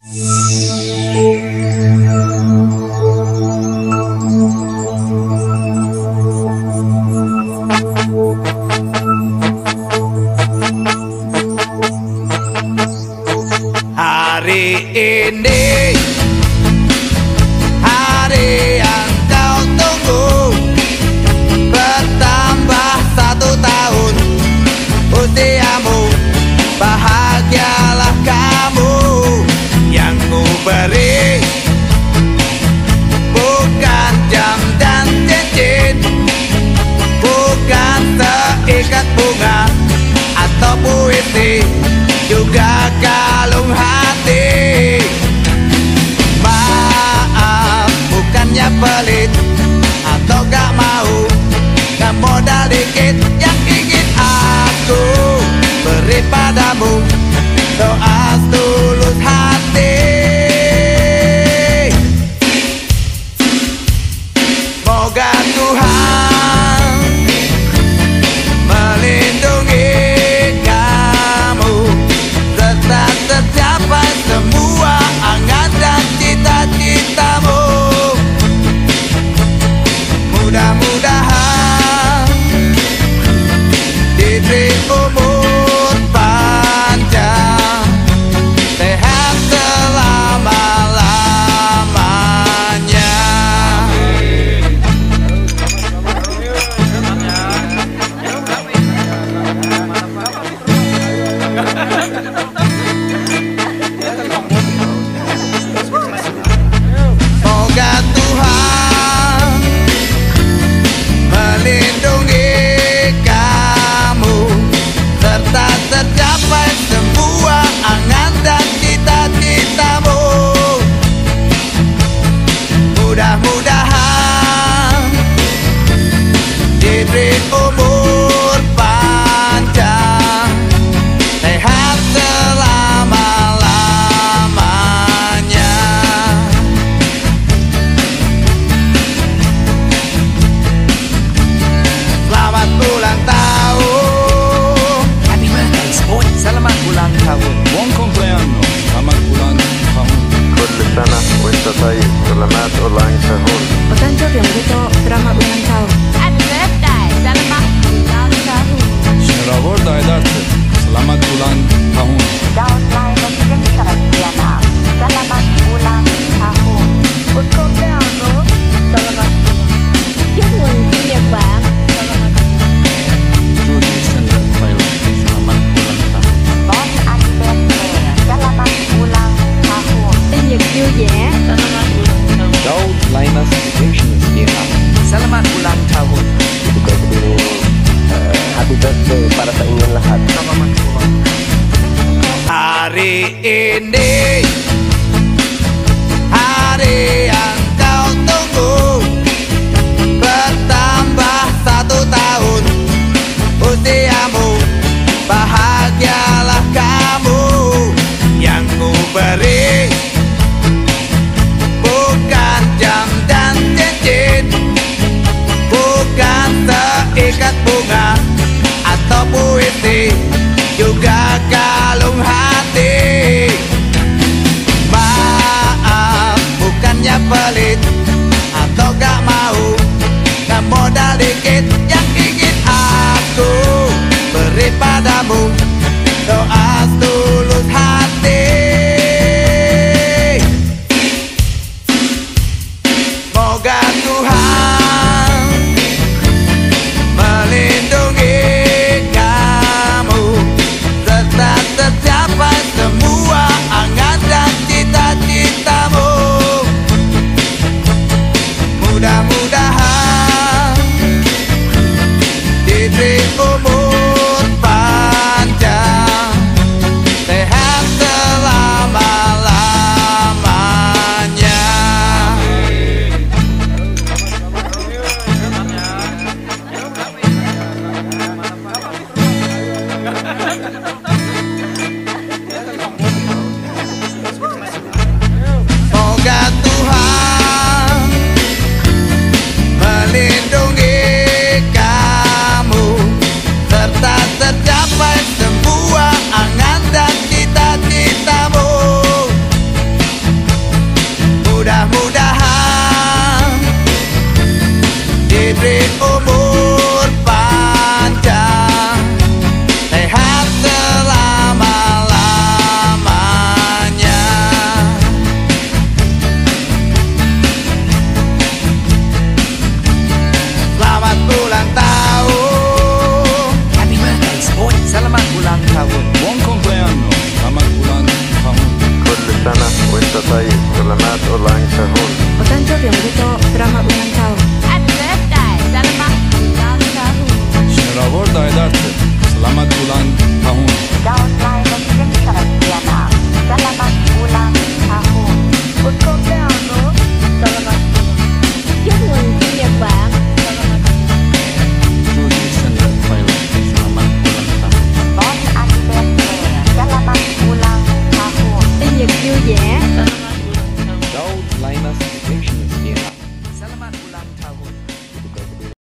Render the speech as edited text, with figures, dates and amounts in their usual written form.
Hari ini hari yang kau tunggu, bertambah 1 tahun usiamu. Bahagialah kamu, yang ku beri bukan jam dan cincin, bukan seikat bunga atau puisi, juga kalung hati. Maaf, bukannya pelit atau gak mau, gak modal dikit yang ingin aku beri padamu, doa tulus hati. Moga Tuhan melindungi kamu, serta tercapai semua angan dan cita-citamu. Mudah-mudahan diberi umur panjang, sehat selama-lamanya. Moga Tuhan melindungi kamu, serta tercapai semua angan dan cita-citamu. Mudah-mudahan diberi umur panjang, sehat selama-lamanya. Selamat ulang tahun. Happy birthday, sport. Selamat ulang tahun. Buon compleanno, selamat ulang tahun. كل سنة وانت طيب. سلامات ulang tahun. Otanjok yang begitu, selamat ulang tahun. Happy birthday, selamat ulang tahun. Shiravorda edersin. Selamat ulang tahun. Daun lain presiden Sarasiana, selamat ulang tahun. Untuk Leandro, selamat chúc mừng sinh nhật bạn. Judy Sender Thailand. Selamat ulang tahun. Bon anniversaire, selamat ulang tahun. Sinh nhật vui vẻ. Selamat ulang tahun. Daud Linus Redemptionist Vietnam. Selamat ulang tahun. Juga kedua happy birthday para pengingat lahat. Hari ini hari yang kau tunggu, bertambah 1 tahun usiamu. Bahagialah kamu, yang ku beri bukan jam dan cincin, bukan seikat bunga atau puisi, juga kalung hati. Maaf, bukannya Wista tayo, salamat ulang tahun. お誕生日おめでとう。Selamat ulang tahun. Happy birthday. Selamat ulang tahun. Şenolavorda edersin. Selamat ulang tahun. Tahun lahir Presiden Sarasiana. Selamat ulang